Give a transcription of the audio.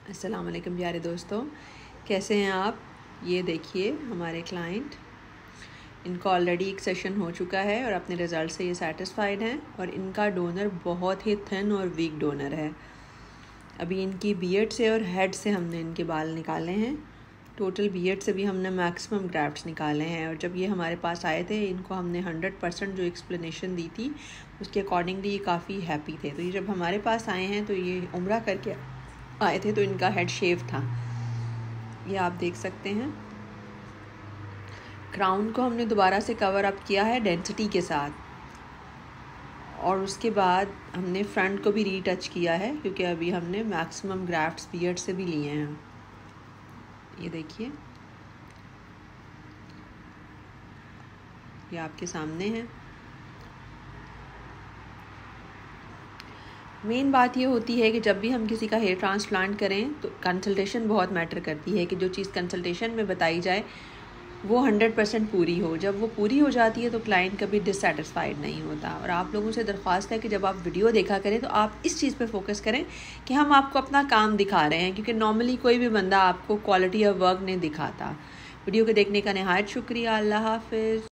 अस्सलाम वालेकुम प्यारे दोस्तों, कैसे हैं आप। ये देखिए हमारे क्लाइंट, इनका ऑलरेडी एक सेशन हो चुका है और अपने रिज़ल्ट से ये सेटिस्फाइड हैं और इनका डोनर बहुत ही थिन और वीक डोनर है। अभी इनकी बियर्ड से और हेड से हमने इनके बाल निकाले हैं। टोटल बियर्ड से भी हमने मैक्सिमम ग्राफ्ट्स निकाले हैं और जब ये हमारे पास आए थे इनको हमने 100% जो एक्सप्लेनेशन दी थी उसके अकॉर्डिंगली ये काफ़ी हैप्पी थे। तो ये जब हमारे पास आए हैं तो ये उम्रा करके आए थे तो इनका हेड शेव था, ये आप देख सकते हैं। क्राउन को हमने दोबारा से कवर अप किया है डेंसिटी के साथ और उसके बाद हमने फ्रंट को भी रीटच किया है क्योंकि अभी हमने मैक्सिमम ग्राफ्ट्स बियर्ड से भी लिए हैं। ये देखिए, ये आपके सामने है। मेन बात ये होती है कि जब भी हम किसी का हेयर ट्रांसप्लांट करें तो कंसल्टेशन बहुत मैटर करती है कि जो चीज़ कंसल्टेशन में बताई जाए वो 100% पूरी हो। जब वो पूरी हो जाती है तो क्लाइंट कभी डिससेटिस्फाइड नहीं होता। और आप लोगों से दरख्वास्त है कि जब आप वीडियो देखा करें तो आप इस चीज़ पे फोकस करें कि हम आपको अपना काम दिखा रहे हैं, क्योंकि नॉर्मली कोई भी बंदा आपको क्वालिटी ऑफ वर्क नहीं दिखाता। वीडियो को देखने का नहायत शुक्रिया। अल्लाह हाफिज़।